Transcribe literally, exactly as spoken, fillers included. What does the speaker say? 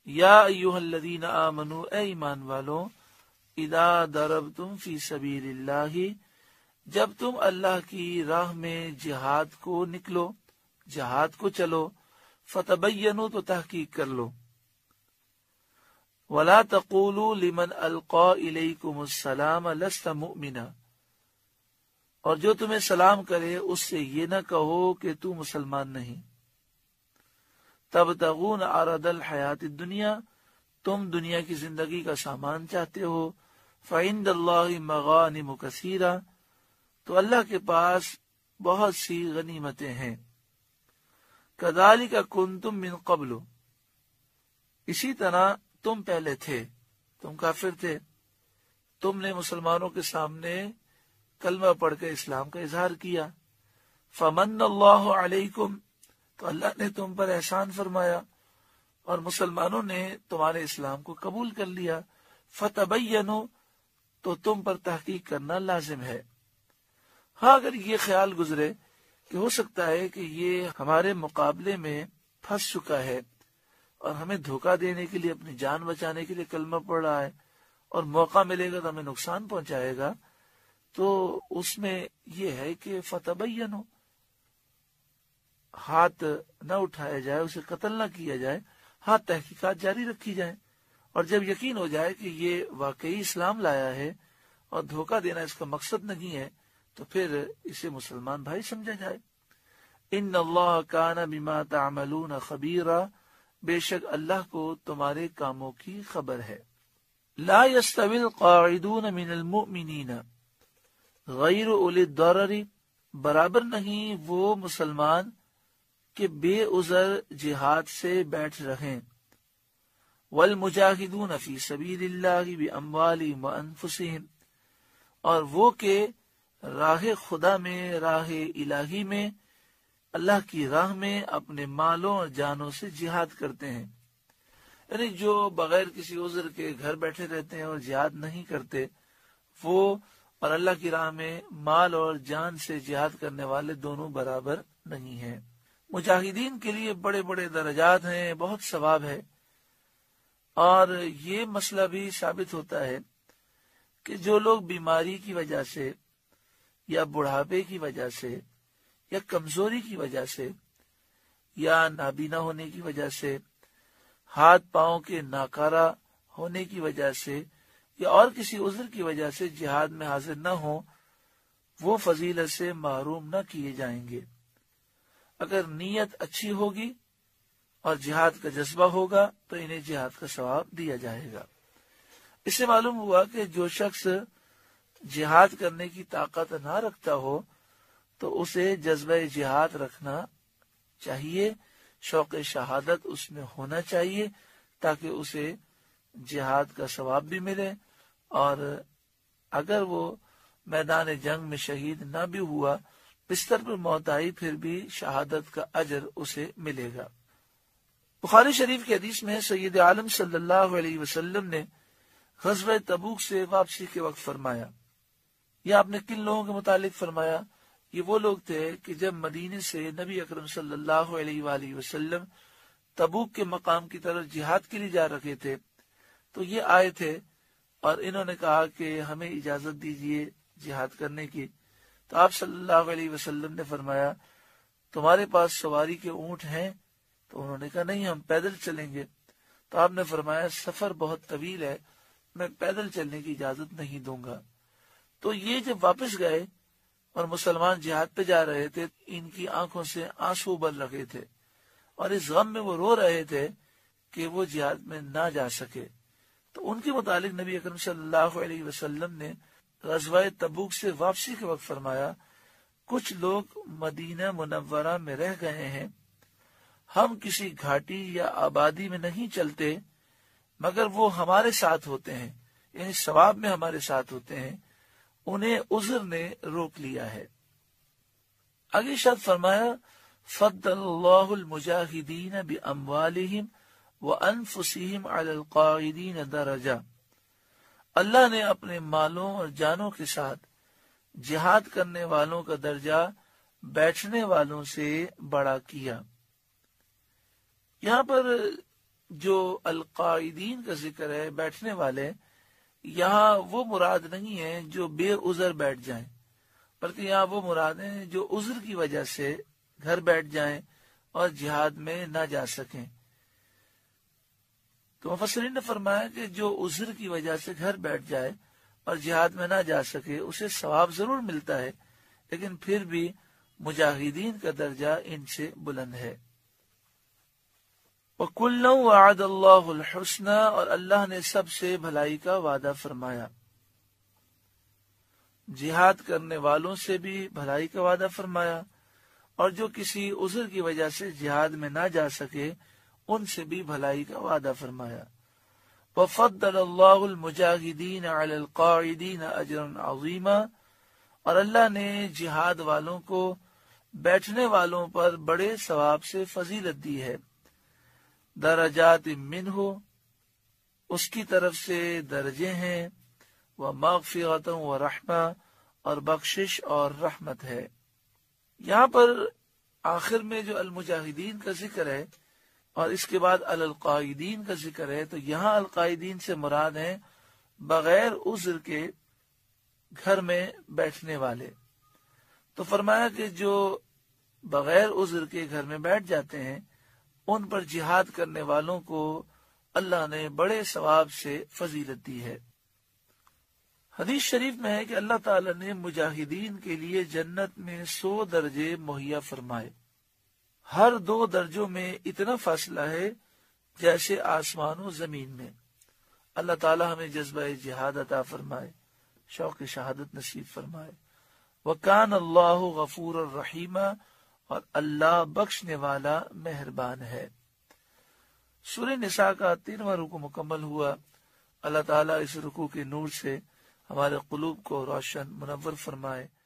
یا ایھا الذین آمنوا، اے ایمان والو، اذا ضربتم فی سبیل اللہ، جب تم اللہ کی راہ میں جہاد کو نکلو، جہاد کو چلو، فتبینوا، تو تحقیق کر لو، ولا تقولوا لمن القى الیکم السلام لست مؤمنا، اور جو تمہیں سلام کرے اس سے یہ نہ کہو کہ تو مسلمان نہیں، تبتغون عرض الحیات الدنیا، تم دنیا کی زندگی کا سامان چاہتے ہو، فعند اللہ مغانم کثیرہ، تو اللہ کے پاس بہت سی غنیمتیں ہیں، کذالک کنتم من قبل، اسی طرح تم پہلے تھے، تم کافر تھے، تم نے مسلمانوں کے سامنے کلمہ پڑھ کے اسلام کا اظہار کیا، فمن اللہ علیکم، تو اللہ نے تم پر احسان فرمایا اور مسلمانوں نے تمہارے اسلام کو قبول کر لیا، فتبینوا، تو تم پر تحقیق کرنا لازم ہے۔ ہاں اگر یہ خیال گزرے کہ ہو سکتا ہے کہ یہ ہمارے مقابلے میں پھنس چکا ہے اور ہمیں دھوکہ دینے کے لیے، اپنی جان بچانے کے لیے کلمہ پڑھ رہا ہے اور موقع ملے گا تو ہمیں نقصان پہنچائے گا، تو اس میں یہ ہے کہ فتبینوا، ہاتھ نہ اٹھایا جائے، اسے قتل نہ کیا جائے، ہاں تحقیقات جاری رکھی جائیں، اور جب یقین ہو جائے کہ یہ واقعی اسلام لایا ہے اور دھوکہ دینا اس کا مقصد نہیں ہے، تو پھر اسے مسلمان بھائی سمجھا جائے۔ ان اللہ کان بما تعملون خبیرا، بے شک اللہ کو تمہارے کاموں کی خبر ہے۔ لا يستوی القاعدون من المؤمنین غیر اولی الضرر، برابر نہیں وہ مسلمان کہ بے عذر جہاد سے بیٹھ رہیں، والمجاہدون فی سبیل اللہ باموالہم وانفسہم، اور وہ کہ راہ خدا میں، راہ الہی میں، اللہ کی راہ میں اپنے مالوں اور جانوں سے جہاد کرتے ہیں، یعنی جو بغیر کسی عذر کے گھر بیٹھے رہتے ہیں اور جہاد نہیں کرتے، وہ اور اللہ کی راہ میں مال اور جان سے جہاد کرنے والے دونوں برابر نہیں ہیں۔ مجاہدین کے لیے بڑے بڑے درجات ہیں، بہت ثواب ہے، اور یہ مسئلہ بھی ثابت ہوتا ہے کہ جو لوگ بیماری کی وجہ سے یا بڑھاپے کی وجہ سے یا کمزوری کی وجہ سے یا نابینا ہونے کی وجہ سے، ہاتھ پاؤں کے ناکارہ ہونے کی وجہ سے یا اور کسی عذر کی وجہ سے جہاد میں حاضر نہ ہوں، وہ فضیلت سے محروم نہ کیے جائیں گے۔ اگر نیت اچھی ہوگی اور جہاد کا جذبہ ہوگا تو انہیں جہاد کا ثواب دیا جائے گا۔ اس سے معلوم ہوا کہ جو شخص جہاد کرنے کی طاقت نہ رکھتا ہو تو اسے جذبہ جہاد رکھنا چاہیے، شوق شہادت اس میں ہونا چاہیے، تاکہ اسے جہاد کا ثواب بھی ملے، اور اگر وہ میدان جنگ میں شہید نہ بھی ہوا، بستر پر موت آئی، پھر بھی شہادت کا اجر اسے ملے گا۔ بخاری شریف کی حدیث میں سید عالم صلی اللہ علیہ وسلم نے غزوہ تبوک سے واپسی کے وقت فرمایا، یہ آپ نے کن لوگوں کے متعلق فرمایا؟ یہ وہ لوگ تھے کہ جب مدینے سے نبی اکرم صلی اللہ علیہ وآلہ وسلم تبوک کے مقام کی طرف جہاد کے لیے جا رکھے تھے، تو یہ آئے تھے اور انہوں نے کہا کہ ہمیں اجازت دیجیے جہاد کرنے کی، تو آپ صلی اللہ علیہ وسلم نے فرمایا تمہارے پاس سواری کے اونٹ ہیں؟ تو انہوں نے کہا نہیں، ہم پیدل چلیں گے۔ تو آپ نے فرمایا سفر بہت طویل ہے، میں پیدل چلنے کی اجازت نہیں دوں گا۔ تو یہ جب واپس گئے اور مسلمان جہاد پہ جا رہے تھے، ان کی آنکھوں سے آنسو ابل رہے تھے اور اس غم میں وہ رو رہے تھے کہ وہ جہاد میں نہ جا سکے۔ تو ان کے متعلق نبی اکرم صلی اللہ علیہ وسلم نے غزوہ تبوک سے واپسی کے وقت فرمایا کچھ لوگ مدینہ منورہ میں رہ گئے ہیں، ہم کسی گھاٹی یا آبادی میں نہیں چلتے مگر وہ ہمارے ساتھ ہوتے ہیں، یعنی ثواب میں ہمارے ساتھ ہوتے ہیں، انہیں عذر نے روک لیا ہے۔ آگے شاد فرمایا فضل اللہ المجاہدین باموالہم وانفسہم علی القاعدین درجہ، اللہ نے اپنے مالوں اور جانوں کے ساتھ جہاد کرنے والوں کا درجہ بیٹھنے والوں سے بڑا کیا۔ یہاں پر جو القائدین کا ذکر ہے، بیٹھنے والے، یہاں وہ مراد نہیں ہے جو بے عذر بیٹھ جائیں، بلکہ یہاں وہ مراد ہیں جو عذر کی وجہ سے گھر بیٹھ جائیں اور جہاد میں نہ جا سکیں۔ تو مفسرین نے فرمایا کہ جو عذر کی وجہ سے گھر بیٹھ جائے اور جہاد میں نہ جا سکے اسے ثواب ضرور ملتا ہے، لیکن پھر بھی مجاہدین کا درجہ ان سے بلند ہے۔ وَكُلًّا وَعَدَ اللَّهُ الْحُسْنَى، اور اللہ نے سب سے بھلائی کا وعدہ فرمایا۔ جہاد کرنے والوں سے بھی بھلائی کا وعدہ فرمایا، اور جو کسی عذر کی وجہ سے جہاد میں نہ جا سکے ان سے بھی بھلائی کا وعدہ فرمایا۔ وَفَضَّلَ اللَّهُ الْمُجَاهِدِينَ عَلَى الْقَاعِدِينَ أَجْرًا عَظِيمًا، اور اللہ نے جہاد والوں کو بیٹھنے والوں پر بڑے ثواب سے فضیلت دی ہے۔ درجات منہ، اس کی طرف سے درجے ہیں، ومغفرۃ ورحمہ، اور بخشش اور رحمت ہے۔ یہاں پر آخر میں جو المجاہدین کا ذکر ہے اور اس کے بعد القائدین کا ذکر ہے، تو یہاں القائدین سے مراد ہیں بغیر عذر کے گھر میں بیٹھنے والے۔ تو فرمایا کہ جو بغیر عذر کے گھر میں بیٹھ جاتے ہیں ان پر جہاد کرنے والوں کو اللہ نے بڑے ثواب سے فضیلت دی ہے۔ حدیث شریف میں ہے کہ اللہ تعالی نے مجاہدین کے لیے جنت میں سو درجے مہیا فرمائے۔ ہر دو درجوں میں اتنا فاصلہ ہے جیسے آسمان و زمین میں۔ اللہ تعالی ہمیں جذبہ جہاد عطا فرمائے، شوق شہادت نصیب فرمائے۔ وَكَانَ اللَّهُ غَفُورًا رَحِيمًا، اور اللہ بخشنے والا مہربان ہے۔ سورہ نساء کا تیرواں رکوع مکمل ہوا۔ اللہ تعالیٰ اس رکوع کے نور سے ہمارے قلوب کو روشن منور فرمائے۔